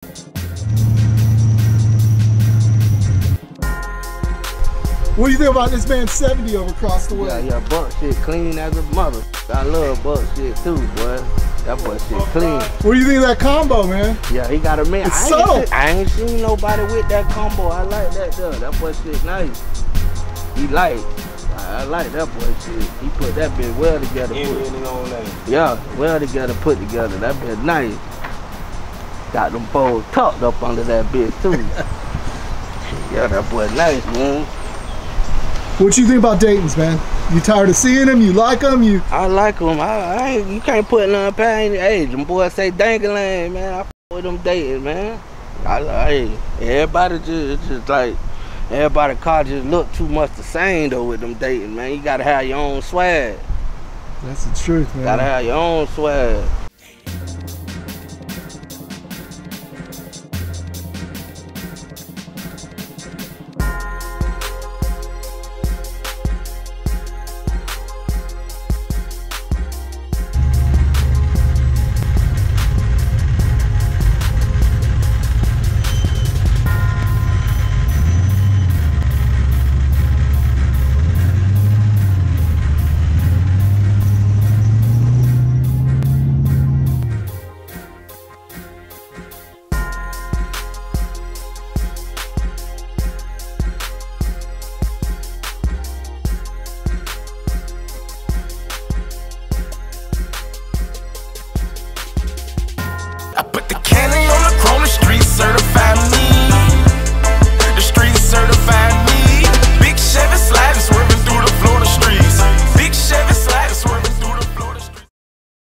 What do you think about this man's 70 over across the way? Yeah, buck shit clean as a mother. I love buck shit too, boy. That boy shit clean. What do you think of that combo, man? Yeah, he got a man. It's subtle. I ain't seen nobody with that combo. I like that though. That boy shit nice. He like. I like that boy shit. He put that bitch well together. Yeah, well together, put together. That bitch nice. Got them poles tucked up under that bitch too. Yeah, that boy nice, man. What you think about Daytons, man? You tired of seeing them? You like them? I like them. I ain't, you can't put nothing past. Hey, them boys say dangling, man. I f with them Daytons, man. Hey, everybody just like, everybody car just look too much the same though with them Daytons, man. You gotta have your own swag. That's the truth, man. Gotta have your own swag. I put the